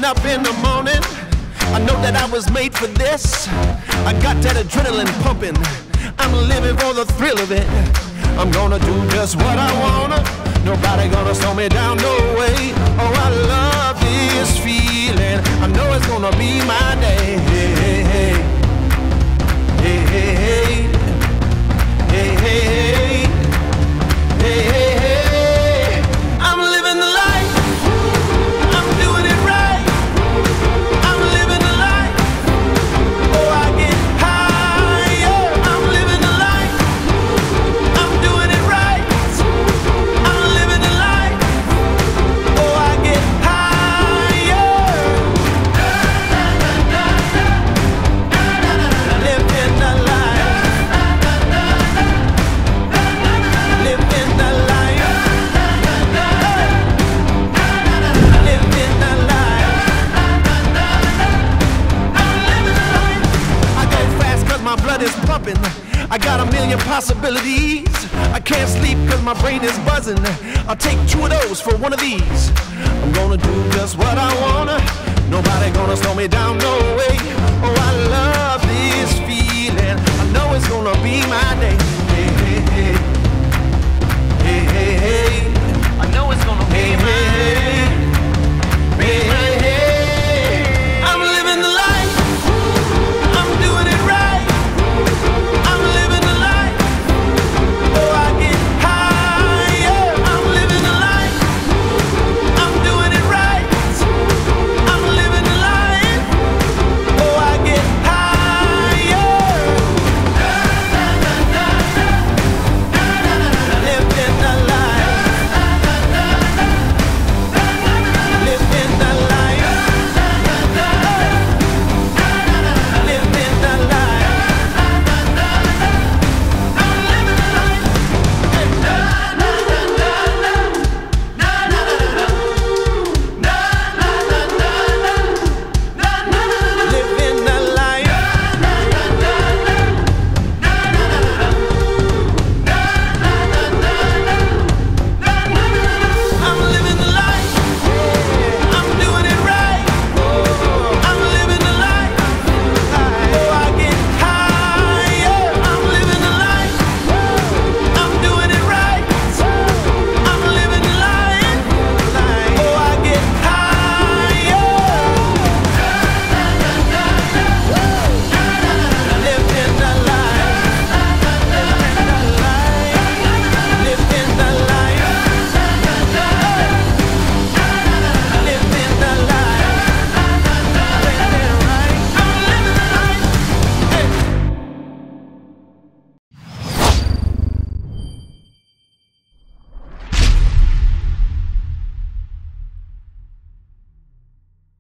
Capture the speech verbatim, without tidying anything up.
up in the morning, I know that I was made for this. I got that adrenaline pumping, I'm living for the thrill of it. I'm gonna do just what I wanna, nobody gonna slow me down, no way. Oh, I love this feeling, I know it's gonna be my day. Hey, hey, hey. Hey, hey, hey. Hey, hey, hey. Hey, hey, hey. I'm living the life, I'm doing it right. I'm living the life, oh I get higher. I'm living the life, I'm doing it right. I'm living the life, oh I get higher. Living the life, living the life, living the life. I go fast cause my blood is pumping, I got a million possibilities. I can't sleep cause my brain is buzzing, I'll take two of those for one of these. I'm gonna do just what I wanna, nobody gonna slow me down, no way. Oh, I love this feeling, I know it's gonna be my day.